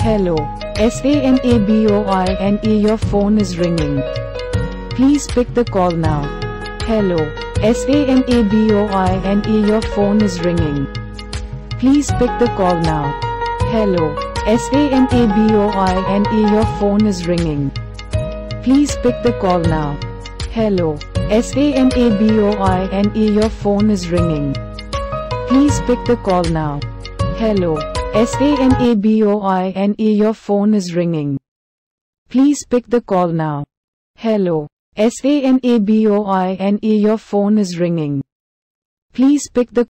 Hello. SANABOINA Your phone is ringing. Please pick the call now. Hello. SANABOINA Your phone is ringing. Please pick the call now. Hello. SANABOINA Your phone is ringing. Please pick the call now. Hello. SANABOINA Your phone is ringing. Please pick the call now. Hello. SANABOINA Your phone is ringing. Please pick the call now. Hello. SANABOINA Your phone is ringing. Please pick the